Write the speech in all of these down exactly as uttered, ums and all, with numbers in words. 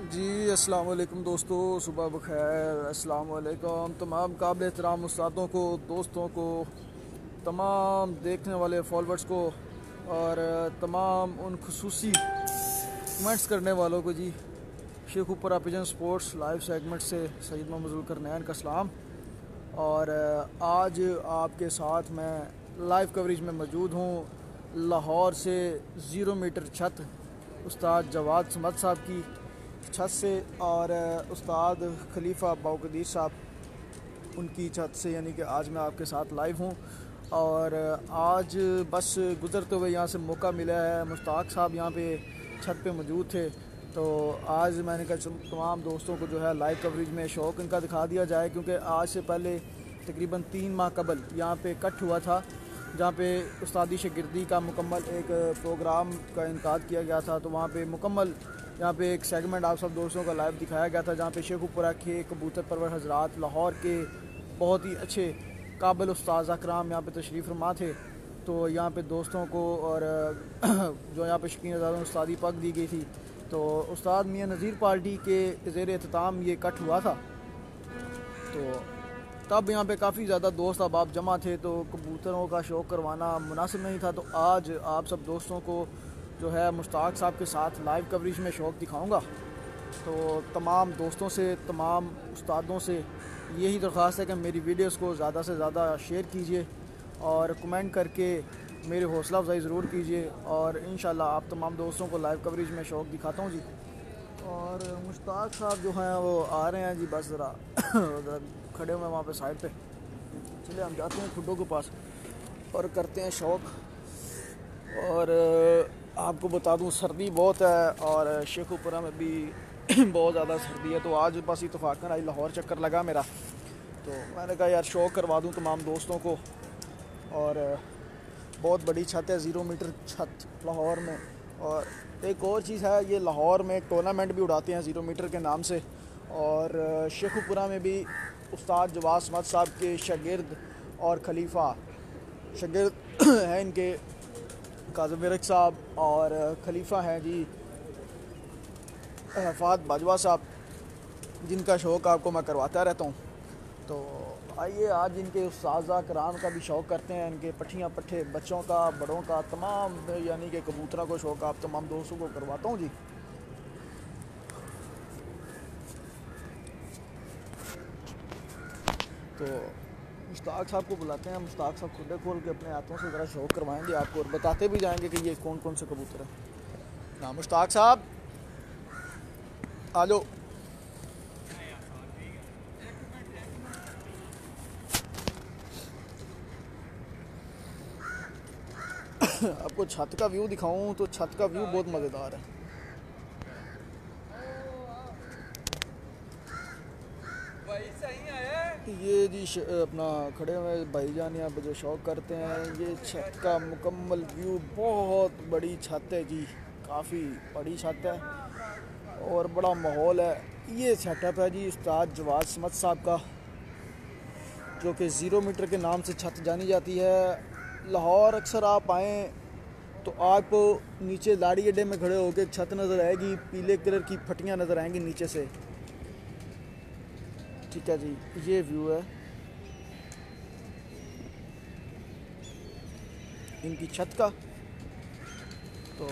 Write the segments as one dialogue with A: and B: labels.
A: جی السلام علیکم دوستو، صبح بخیر۔ السلام علیکم تمام قابل احترام استادوں کو، دوستوں کو، تمام دیکھنے والے فالوورز کو اور تمام ان خصوصی کمنٹس کرنے والوں کو۔ جی شیخ اوپرا پجن سپورٹس لائیو سیگمنٹ سے سید محمد ذوالقرنین کا سلام۔ اور آج آپ کے ساتھ میں لائیو کوریج میں موجود ہوں لاہور سے زیرو میٹر چھت استاد جواد سمد صاحب کی چھت سے، اور استاد خلیفہ باقدیر صاحب ان کی چھت سے، یعنی کہ آج میں آپ کے ساتھ لائیو ہوں۔ اور آج بس گزرتے ہوئے یہاں سے موقع ملا ہے، مشتاق صاحب یہاں پہ چھت پہ موجود تھے، تو آج میں نے کہا تمام دوستوں کو جو ہے لائیو کوریج میں شوق ان کا دکھا دیا جائے، کیونکہ آج سے پہلے تقریباً تین ماہ قبل یہاں پہ کٹ ہوا تھا، جہاں پہ استادی شاگردی کا مکمل ایک پروگرام کا انعقاد کیا گیا تھا۔ تو وہاں پہ مکمل یہاں پہ ایک سیگمنٹ آپ سب دوستوں کا لائیو دکھایا گیا تھا، جہاں پہ شیخ اوپرا کے کبوتر پرور حضرات لاہور کے بہت ہی اچھے قابل استاذ اکرام یہاں پہ تشریف فرما تھے۔ تو یہاں پہ دوستوں کو اور جو یہاں پہ شکین ازادوں استادی پگ دی گئی تھی، تو استاد میاں نذیر پارٹی کے زیر اہتمام یہ کٹ ہوا تھا۔ تو تب یہاں پہ کافی زیادہ دوست احباب جمع تھے، تو کبوتروں کا شوق کروانا مناسب نہیں تھا، تو آج آپ سب دوستوں کو جو ہے مشتاق صاحب کے ساتھ لائیو کوریج میں شوق دکھاؤں گا۔ تو تمام دوستوں سے، تمام استادوں سے یہی درخواست ہے کہ میری ویڈیوز کو زیادہ سے زیادہ شیئر کیجئے اور کمنٹ کر کے میری حوصلہ افزائی ضرور کیجئے، اور انشاءاللہ آپ تمام دوستوں کو لائیو کوریج میں شوق دکھاتا ہوں جی۔ اور مشتاق صاحب جو ہیں وہ آ رہے ہیں جی، بس ذرا کھڑے ہوئے وہاں پہ سائڈ پہ، چلے ہم جاتے ہیں کھڈوں کے پاس اور کرتے ہیں شوق۔ اور آپ کو بتا دوں سردی بہت ہے اور شیخ اوپرا میں بھی بہت زیادہ سردی ہے، تو آج بس اتفاقاً آج لاہور چکر لگا میرا، تو میں نے کہا یار شوق کروا دوں تمام دوستوں کو۔ اور بہت بڑی چھت ہے، زیرو میٹر چھت لاہور میں۔ اور ایک اور چیز ہے، یہ لاہور میں ٹورنامنٹ بھی اڑاتے ہیں زیرو میٹر کے نام سے، اور شیخ اوپرا میں بھی استاد جواد سمد صاحب کے شاگرد اور خلیفہ شاگرد ہیں ان کے کاظم ورک صاحب، اور خلیفہ ہیں جی فہد باجوہ صاحب، جن کا شوق آپ کو میں کرواتا رہتا ہوں۔ تو آئیے آج ان کے اساتذہ کرام کا بھی شوق کرتے ہیں، ان کے پٹھیاں پٹھے بچوں کا، بڑوں کا، تمام یعنی کہ کبوتروں کو شوق آپ تمام دوستوں کو کرواتا ہوں جی۔ تو مشتاق صاحب کو بلاتے ہیں، مشتاق صاحب کھڈے کھول کے اپنے ہاتھوں سے ذرا شوق کروائیں گے آپ کو، اور بتاتے بھی جائیں گے کہ یہ کون کون سے کبوتر ہیں۔ نا مشتاق صاحب آ جاؤ۔ آپ کو چھت کا ویو دکھاؤں تو چھت کا ویو بہت مزیدار ہے۔ یہ جی اپنا کھڑے ہوئے بھائی جان یہاں پہ جو شوق کرتے ہیں، یہ چھت کا مکمل ویو، بہت بڑی چھت ہے جی، کافی بڑی چھت ہے اور بڑا ماحول ہے۔ یہ سیٹ اپ ہے جی استاد جواد سمد صاحب کا، جو کہ زیرو میٹر کے نام سے چھت جانی جاتی ہے۔ لاہور اکثر آپ آئیں تو آپ کو نیچے لاڑی اڈے میں کھڑے ہو کے چھت نظر آئے گی، پیلے کلر کی پھٹیاں نظر آئیں گی نیچے سے، ٹھیک ہے جی۔ یہ ویو ہے ان کی چھت کا، تو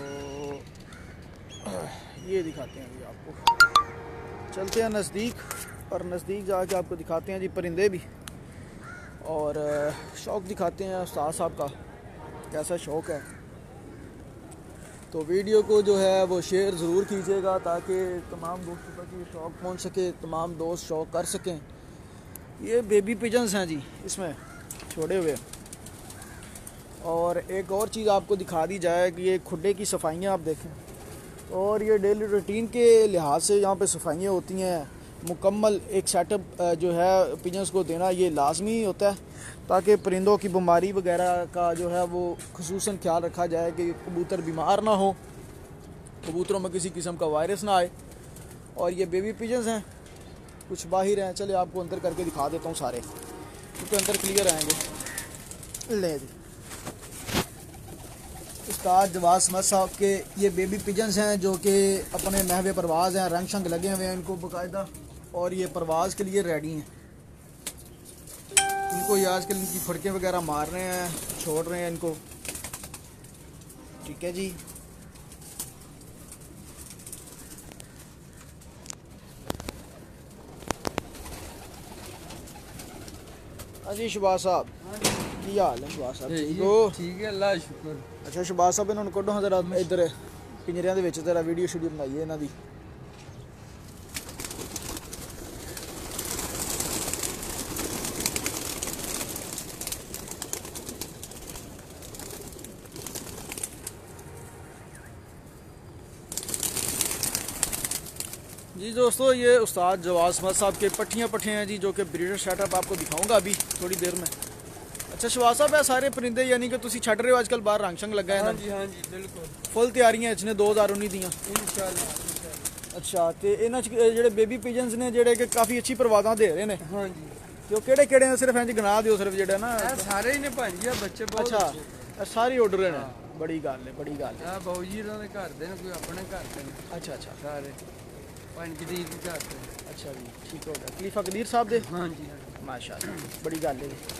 A: یہ دکھاتے ہیں جی آپ کو، چلتے ہیں نزدیک اور نزدیک جا کے آپ کو دکھاتے ہیں جی پرندے بھی، اور شوق دکھاتے ہیں استاد صاحب کا کیسا شوق ہے۔ تو ویڈیو کو جو ہے وہ شیئر ضرور کیجیے گا تاکہ تمام دوستوں تک یہ شوق پہنچ سکے، تمام دوست شوق کر سکیں۔ یہ بیبی پیجنز ہیں جی اس میں چھوڑے ہوئے۔ اور ایک اور چیز آپ کو دکھا دی جائے کہ یہ کھڈے کی صفائیاں آپ دیکھیں، اور یہ ڈیلی روٹین کے لحاظ سے یہاں پہ صفائیاں ہوتی ہیں، مکمل ایک سیٹ اپ جو ہے پیجنز کو دینا یہ لازمی ہوتا ہے، تاکہ پرندوں کی بیماری وغیرہ کا جو ہے وہ خصوصاً خیال رکھا جائے کہ کبوتر بیمار نہ ہو، کبوتروں میں کسی قسم کا وائرس نہ آئے۔ اور یہ بیبی پیجنز ہیں، کچھ باہر ہیں، چلے آپ کو اندر کر کے دکھا دیتا ہوں سارے، کیونکہ اندر کلیئر آئیں گے۔ لیں جی उस्ताद जवाद समद साहब के ये बेबी पिजन्स हैं जो कि अपने महवे परवाज़ हैं, रंग शंग लगे हुए हैं इनको बाकायदा, और ये परवाज़ के लिए रेडी हैं। इनको ये आजकल इनकी फड़कें वगैरह मार रहे हैं, छोड़ रहे हैं इनको। ठीक है जी। अजी शहबाज साहब की हाल है? शहबाज साहब ठीक हो?
B: ठीक है, अल्लाह शुक्र।
A: अच्छा शहबाज साहब इन्होंने कढ़ो हाँ जरा इधर पिंजरियां दे विच जरा वीडियो शूडियो बनाइए इन्हां दी। जी दोस्तों, ये उस्ताद जवाद समद साहब के पट्ठियाँ पट्ठे हैं जी, जो कि ब्रीडर सेटअप आपको दिखाऊंगा अभी थोड़ी देर में। अच्छा शहबाज साहब, है सारे परिंदे यानी कि तुसी छड़ रहे हो आजकल बाहर रंग शंग लगा है?
B: हाँ जी हाँ जी बिल्कुल
A: फुल तैयारियां इसने दो हज़ार उन्नीस दियां
B: इंशाल्लाह।
A: अच्छा, तो इन्हां च जेह्ड़े बेबी पिजन्स ने जेह्ड़े कि काफ़ी अच्छी परवाज़ां दे रहे ने,
B: हाँ जी।
A: तो केड़े केड़े ने सिर्फ इंज गिना दियो सिर्फ जेह्ड़ा ना?
B: ਇਹ ਸਾਰੇ ਹੀ ਨੇ ਭਾਂਜੀ, ਆ ਬੱਚੇ ਬਹੁਤ
A: अच्छा
B: अच्छे।
A: ਇਹ सारी ऑर्डर ने? बड़ी गल है, बड़ी गल है।
B: ਆ ਬਾਊ ਜੀ ਇਹਨਾਂ ਦੇ ਘਰ ਦੇ ਨੇ, ਕੋਈ ਆਪਣੇ ਘਰ ਦੇ ਨੇ
A: अच्छा अच्छा
B: ਸਾਰੇ, ਪੰਜ ਕਦੀਰ ਦੇ ਘਰ ਦੇ।
A: अच्छा जी, ठीक हो गया। खलीफा कदीर साहब दे?
B: हाँ जी हाँ जी।
A: माशाअल्लाह, बड़ी गल है जी।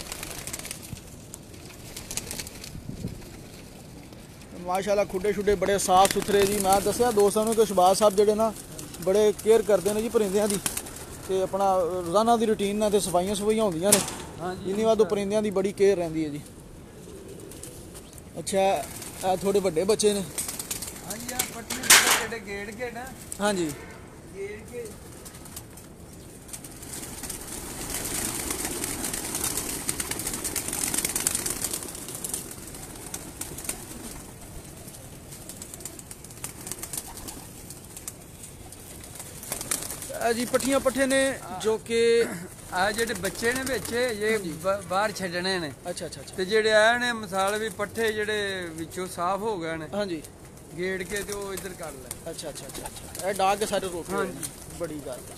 A: माशाअल्लाह खुडे शुडे बड़े साफ सुथरे जी। मैं दसिया दोस्तों को शहबाज साहब जेडे ना बड़े केयर करते हैं जी परिंदियां दी, ते अपना रोजाना की रूटीन ना ते सफाइयां सफाइयां होंदियां ने।
B: हाँ जी।
A: इन्नी बात परिंदियां दी बड़ी केयर रहिंदी है जी। अच्छा, ए थोड़े बड़े बच्चे ने?
B: हाँ जी, आ पट्टियां जेडे गेड़ के ना।
A: हाँ जी,
B: गेड़ के
A: जी पट्ठियां पट्ठे ने जो कि
B: ਆ ਜਿਹੜੇ ਬੱਚੇ ਨੇ ਵਿੱਚ ਇਹ ਬ- ਬਾਹਰ ਛੱਡਣੇ ਨੇ।
A: अच्छा अच्छा अच्छा।
B: ਤੇ ਜਿਹੜੇ ਆ ਨੇ ਮਿਸਾਲ ਵੀ ਪੱਠੇ ਜਿਹੜੇ ਵਿੱਚੋਂ ਸਾਫ਼ ਹੋ ਗਏ ਨੇ,
A: हाँ जी,
B: ਗੇੜ ਕੇ ਤੇ ਉਹ ਇੱਧਰ ਕਰ ਲੈ।
A: अच्छा अच्छा अच्छा अच्छा। ए डाग के सारे रोक
B: हाँ
A: जी, बड़ी गल है।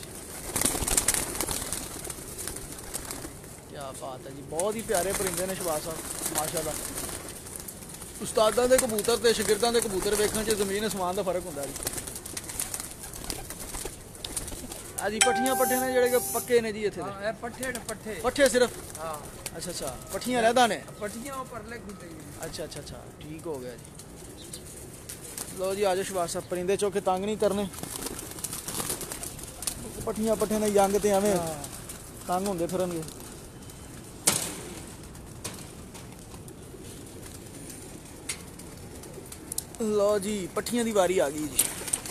A: क्या बात है जी, बहुत ही प्यारे परिंदे ने शहबाज साहब माशाअल्लाह। उस्तादां दे कबूतर ते शागिर्दां दे कबूतर वेखण च ज़मीन आसमान दा फर्क हुंदा जी। आ जी पट्ठियां पट्ठे ने जेह्ड़े कि पक्के ने जी इत्थे दे?
B: ਹਾਂ ਇਹ ਪੱਠੇ ਨੇ ਪੱਠੇ।
A: पट्ठे सिर्फ?
B: ਹਾਂ
A: अच्छा अच्छा, पट्ठियां लैदा ने?
B: ਪੱਠੀਆਂ ਉਹ ਪਰਲੇ ਖੁੱਡੇ ਨੇ।
A: अच्छा अच्छा अच्छा, ठीक हो गया जी। लो जी आ जाओ शहबाज साहब, परिंदे चौके तंग नहीं करने। पट्ठियां पट्ठे ने यंग ते एवें तंग होंदे फिरनगे। लो जी पट्ठियां दी वारी आ गई जी।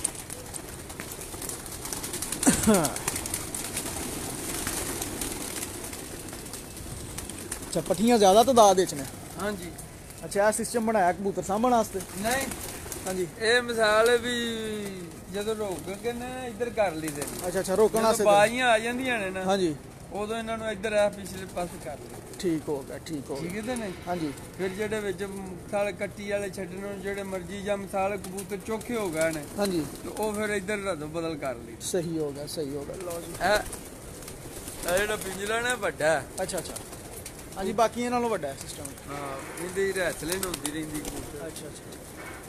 A: अच्छा, पट्ठियां ज़्यादा तादाद विच ने?
B: हाँ जी।
A: अच्छा, यह सिस्टम बनाया कबूतर सामने वास्ते?
B: नहीं,
A: हाँ जी।
B: ਇਹ ਮਿਸਾਲ ਵੀ ਜਦੋਂ ਰੋਕ ਕੇ ਨਾ ਇੱਧਰ ਕਰ ਲਈਦੇ ਨੇ।
A: अच्छा अच्छा, रोकने
B: ਜਦੋਂ
A: वास्ते?
B: ਬਾਜ਼ੀਆਂ ਆ ਜਾਂਦੀਆਂ ਨੇ ਨਾ,
A: हाँ जी,
B: ਉਦੋਂ ਇਹਨਾਂ ਨੂੰ ਇੱਧਰ ਆ ਪਿਛਲੇ ਪਾਸੇ ਕਰ ਲਈ।
A: ठीक हो गया, ठीक हो गया।
B: ਠੀਕ ਹੈ ਨੇ।
A: हाँ जी,
B: ਫਿਰ ਜਿਹੜੇ ਵਿੱਚ ਮਿਸਾਲ ਕੱਟੀ ਵਾਲੇ ਛੱਡਣ ਨੂੰ ਜਿਹੜੇ ਮਰਜ਼ੀ ਜਾਂ ਮਿਸਾਲ ਕਬੂਤਰ ਚੋਖੇ ਹੋ ਗਏ ਨੇ,
A: हाँ जी,
B: ਤੇ ਉਹ ਫਿਰ ਇੱਧਰ ਰੱਦ ਬਦਲ ਕਰ ਲਈ।
A: सही हो गया, सही हो गया। लो जी।
B: ਇਹ ਇਹ ਜਿਹੜਾ ਪਿੰਜਰਾ ਨਾ ਵੱਡਾ ਹੈ।
A: अच्छा अच्छा, हाँ जी, बाकी ये नालों वड्डा है सिस्टम।
B: ਹਾਂ, ਇਹਦੀ ਰਹਿਤਲੇ ਹੁੰਦੀ ਰਹਿੰਦੀ ਕਬੂਤਰ।
A: अच्छा अच्छा,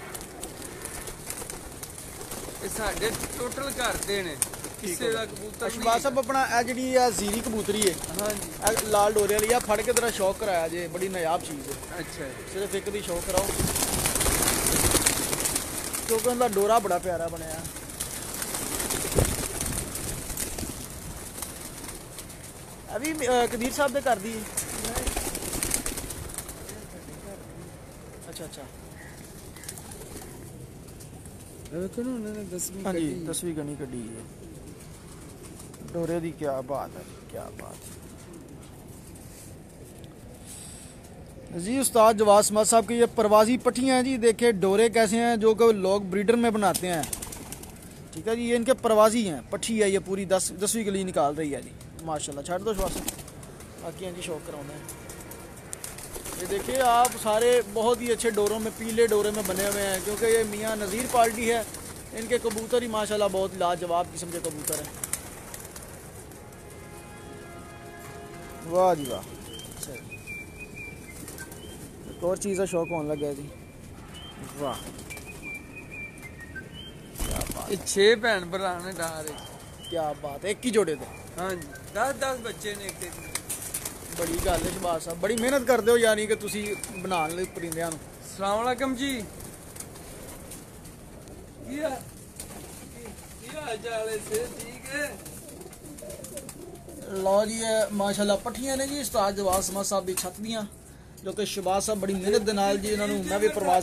B: ਇਹ ਸਾਡੇ ਟੋਟਲ ਘਰ ਦੇ ਨੇ, ਕਿਸੇ ਦਾ ਕਬੂਤਰ
A: शहबाज
B: ਨਹੀਂ।
A: साहब अपना ए जिहड़ी आ जीरी कबूतरी है,
B: हाँ जी।
A: ए लाल डोरे वाली आ फड़ के तेरा शौक कराया जे, बड़ी नायाब चीज़ है।
B: अच्छा जी।
A: सिर्फ एक दी शौक कराओ क्योंकि उनका डोरा बड़ा प्यारा बनया। अभी कदीर साहब दे घर दी? अच्छा अच्छा,
B: ਵੇਖੋ ਨਾ ਉਹਨਾਂ ਨੇ ਦਸਵੀਂ
A: हाँ जी,
B: ਕੱਢੀ।
A: दसवीं गनी कड्डी है डोरे दी। क्या बात है, क्या बात है जी। उस्ताद जवाद समद साहब की ये परवाजी पट्टियाँ हैं जी। देखे डोरे कैसे हैं जो कि लोग ब्रीडर में बनाते हैं। ठीक है जी, ये इनके परवाजी हैं। पट्टी है ये पूरी दस दसवीं गली निकाल रही है जी माशाल्लाह। छाड़ दो शहबाज साहब, बाकी हैं जी शौक कराने हैं। ये देखिए आप, सारे बहुत ही अच्छे डोरों में, पीले डोरे में बने हुए हैं, क्योंकि ये मियाँ नज़ीर पार्टी है। इनके कबूतर ही माशाल्लाह बहुत लाजवाब किस्म के कबूतर हैं। वाह जी वाह। एक और चीज़ का शौक होने लगा जी। ਵਾਹ
B: ਇਹ ਛੇ ਭੈਣ ਭਰਾ ਨੇ ਡਾਰੇ।
A: ਕੀ ਬਾਤ ਹੈ, ਇੱਕ ਹੀ ਜੋੜੇ ਦੇ।
B: ਹਾਂਜੀ ਦਸ ਦਸ ਬੱਚੇ ਨੇ ਇੱਕ ਇੱਕ।
A: ਬੜੀ ਗੱਲ ਹੈ ਸ਼ਬਾਜ਼ ਸਾਹਿਬ, ਬੜੀ ਮਿਹਨਤ ਕਰਦੇ ਹੋ ਯਾਨੀ ਕਿ ਤੁਸੀਂ ਬਣਾਉਣ ਲਈ ਪਰਿੰਦਿਆਂ ਨੂੰ।
B: अस्सलाम वालेकुम जी। क्या क्या हाल चाल है? से ठीक है।
A: लो जी माशाल्लाह पट्ठियां ने जी उस्ताद जवाद समद साहब की छत दियां, जो कि शबाज साहब बड़ी मेहनत दे नाल जी इन्हां नूं मैं भी प्रवास